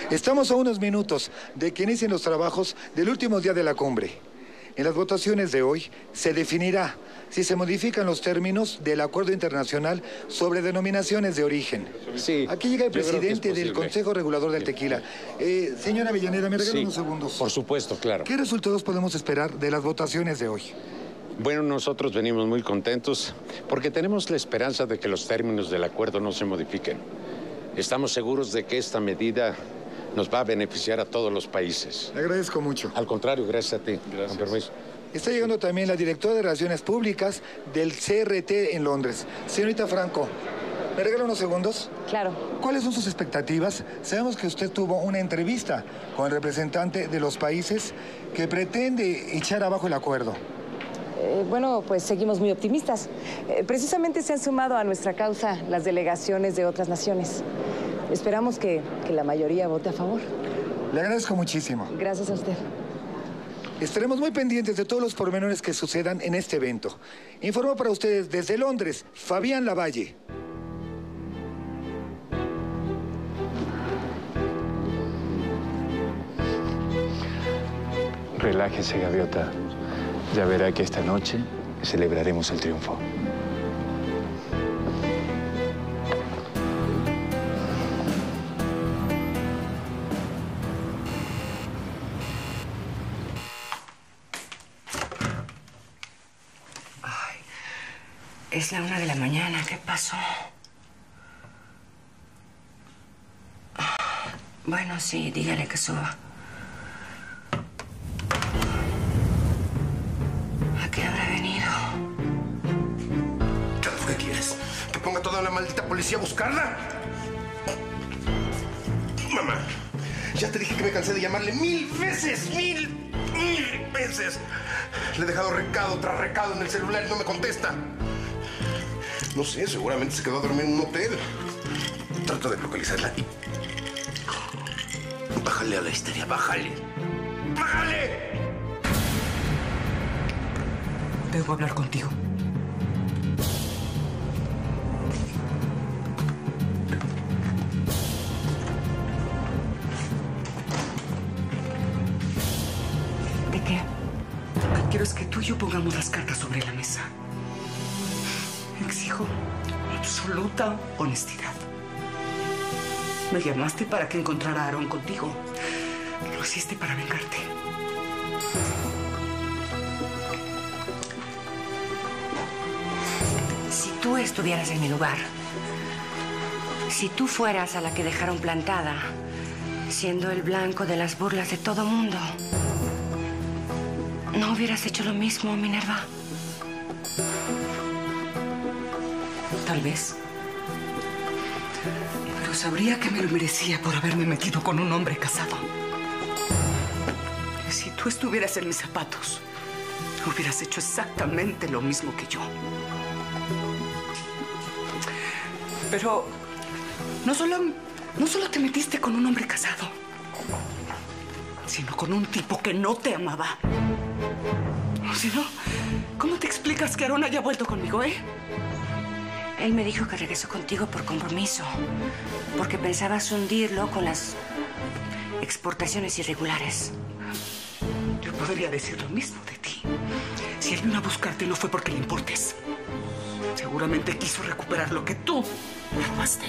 Estamos a unos minutos de que inicien los trabajos del último día de la cumbre. En las votaciones de hoy se definirá si se modifican los términos del acuerdo internacional sobre denominaciones de origen. Sí. Aquí llega el presidente del Consejo Regulador del Tequila. Señora Avellaneda, ¿me regala unos segundos? Por supuesto, claro. ¿Qué resultados podemos esperar de las votaciones de hoy? Bueno, nosotros venimos muy contentos porque tenemos la esperanza de que los términos del acuerdo no se modifiquen. Estamos seguros de que esta medida nos va a beneficiar a todos los países. Le agradezco mucho. Al contrario, gracias a ti. Gracias. Con permiso. Está llegando también la directora de Relaciones Públicas del CRT en Londres. Señorita Franco, ¿me regala unos segundos? Claro. ¿Cuáles son sus expectativas? Sabemos que usted tuvo una entrevista con el representante de los países que pretende echar abajo el acuerdo. Bueno, pues seguimos muy optimistas. Precisamente se han sumado a nuestra causa las delegaciones de otras naciones. Esperamos que la mayoría vote a favor. Le agradezco muchísimo. Gracias a usted. Estaremos muy pendientes de todos los pormenores que sucedan en este evento. Informo para ustedes desde Londres, Fabián Lavalle. Relájese, gaviota. Ya verá que esta noche celebraremos el triunfo. Ay, es la 1 de la mañana. ¿Qué pasó? Bueno, sí, dígale que suba. ¿A qué habrá venido? ¿Qué quieres? ¿Que ponga toda la maldita policía a buscarla? Mamá, ya te dije que me cansé de llamarle 1000 veces, mil veces. Le he dejado recado tras recado en el celular y no me contesta. No sé, seguramente se quedó a dormir en un hotel. Trato de localizarla y... Bájale a la histeria, bájale. ¡Bájale! Debo hablar contigo. ¿De qué? Lo que quiero es que tú y yo pongamos las cartas sobre la mesa. Exijo absoluta honestidad. Me llamaste para que encontrara a Aarón contigo. Lo hiciste para vengarte. Si tú estuvieras en mi lugar, si tú fueras a la que dejaron plantada, siendo el blanco de las burlas de todo mundo, ¿no hubieras hecho lo mismo, Minerva? Tal vez. Pero sabría que me lo merecía por haberme metido con un hombre casado. Si tú estuvieras en mis zapatos, hubieras hecho exactamente lo mismo que yo. Pero no solo te metiste con un hombre casado, sino con un tipo que no te amaba. Si no, ¿cómo te explicas que Aarón haya vuelto conmigo, Él me dijo que regresó contigo por compromiso, porque pensabas hundirlo con las exportaciones irregulares. Yo podría decir lo mismo de ti. Si él vino a buscarte, no fue porque le importes. Seguramente quiso recuperar lo que tú le robaste.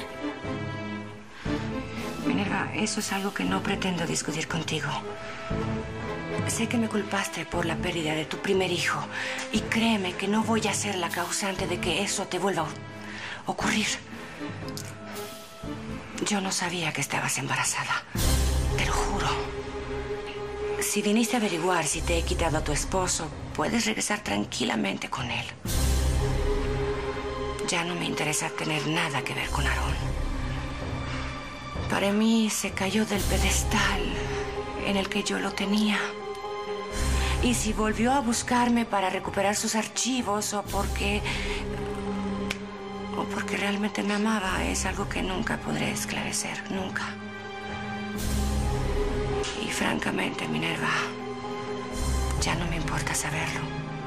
Minerva, eso es algo que no pretendo discutir contigo. Sé que me culpaste por la pérdida de tu primer hijo y créeme que no voy a ser la causante de que eso te vuelva a ocurrir. Yo no sabía que estabas embarazada, te lo juro. Si viniste a averiguar si te he quitado a tu esposo, puedes regresar tranquilamente con él. Ya no me interesa tener nada que ver con Aarón. Para mí se cayó del pedestal en el que yo lo tenía. Y si volvió a buscarme para recuperar sus archivos o porque realmente me amaba, es algo que nunca podré esclarecer, nunca. Y francamente, Minerva, ya no me importa saberlo.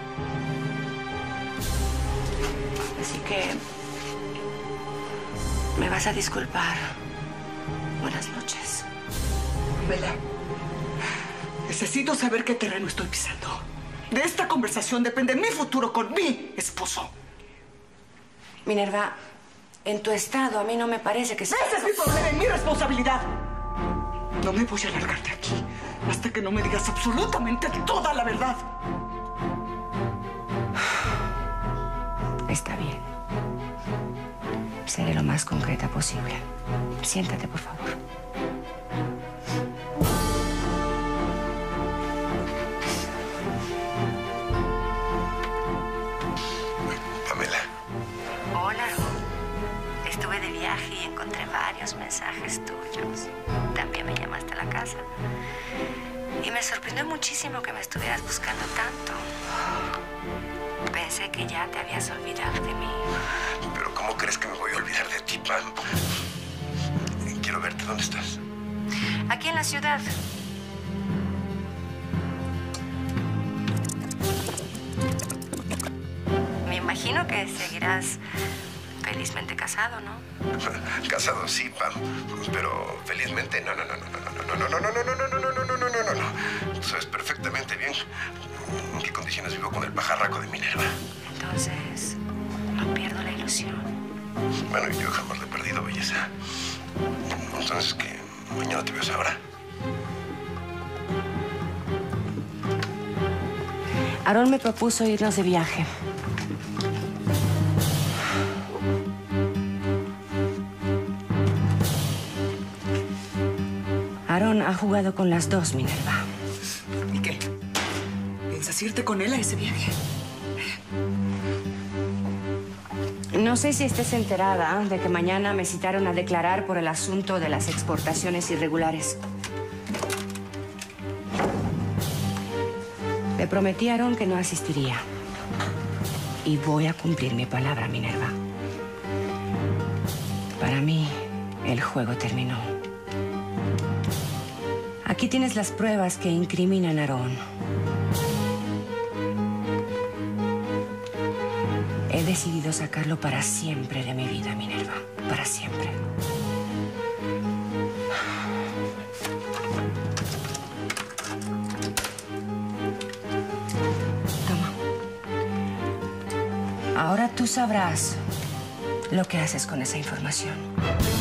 Así que me vas a disculpar. Buenas noches. Vela, necesito saber qué terreno estoy pisando. De esta conversación depende mi futuro con mi esposo. Minerva, en tu estado a mí no me parece que sea... ¡Ese es mi problema y mi responsabilidad! No me voy a largar de aquí hasta que no me digas absolutamente toda la verdad. Está bien. Seré lo más concreta posible. Siéntate, por favor. Pamela. Hola. Estuve de viaje y encontré varios mensajes tuyos. También me llamaste a la casa. Y me sorprendió muchísimo que me estuvieras buscando tanto. Pensé que ya te habías olvidado de mí. Pero ¿cómo crees que me voy a olvidar de ti, Pam? Quiero verte. ¿Dónde estás? Aquí en la ciudad. Me imagino que seguirás felizmente casado, ¿no? Casado sí, Pam, pero felizmente no. Tú sabes perfectamente bien en qué condiciones vivo con el pajarraco de Minerva. Entonces, no pierdo la ilusión. Bueno, yo jamás le he perdido, belleza. Entonces, ¿qué? ¿Mañana te ves ahora? Aarón me propuso irnos de viaje. Aarón ha jugado con las dos, Minerva. ¿Y qué? ¿Piensas irte con él a ese viaje? No sé si estés enterada de que mañana me citaron a declarar por el asunto de las exportaciones irregulares. Le prometí a Aarón que no asistiría. Y voy a cumplir mi palabra, Minerva. Para mí, el juego terminó. Aquí tienes las pruebas que incriminan a Aarón. He decidido sacarlo para siempre de mi vida, Minerva. Para siempre. Toma. Ahora tú sabrás lo que haces con esa información.